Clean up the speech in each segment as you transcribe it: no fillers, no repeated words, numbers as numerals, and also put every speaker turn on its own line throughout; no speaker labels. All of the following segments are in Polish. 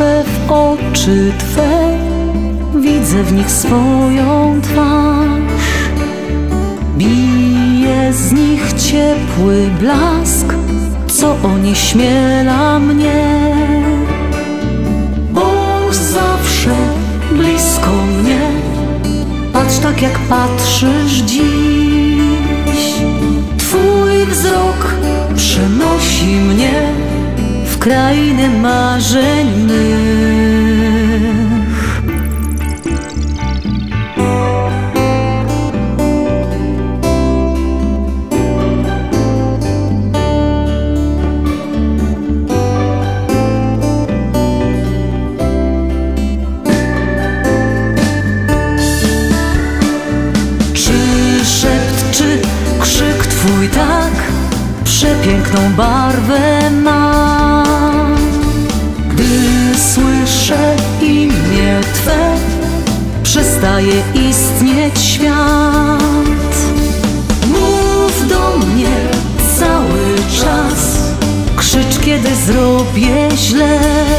patrzę w oczy Twe, widzę w nich swoją twarz. Bije z nich ciepły blask, co onieśmiela mnie. Bóg zawsze blisko mnie, patrz tak jak patrzysz dziś. Twój wzrok przenosi mnie w krainę marzeń mych. Czy szept, czy krzyk Twój tak przepiękną barwę ma? Gdy słyszę imię Twe, przestaje istnieć świat. Mów do mnie cały czas, krzycz kiedy zrobię źle.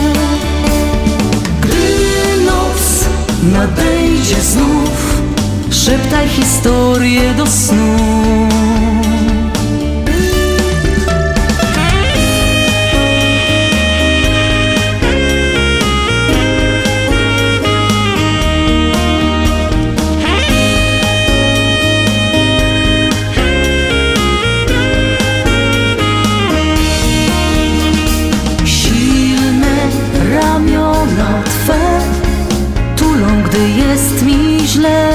Gdy noc nadejdzie znów, szeptaj historię do snu. Twe tulą, gdy jest mi źle,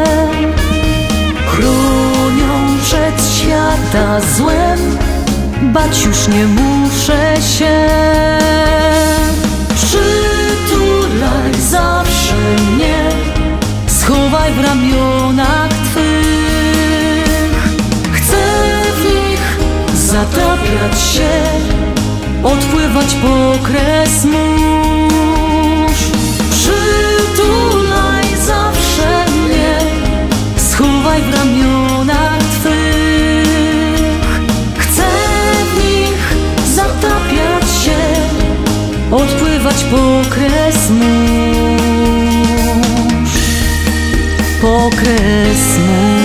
chronią przed świata złem, bać już nie muszę się. Przytulaj zawsze mnie, schowaj w ramionach Twych. Chcę w nich zatapiać się, odpływać po kres mórz. Przytulaj zawsze mnie, schowaj w ramionach Twych. Chcę w nich zatapiać się, odpływać po kres mórz. Po kres mórz.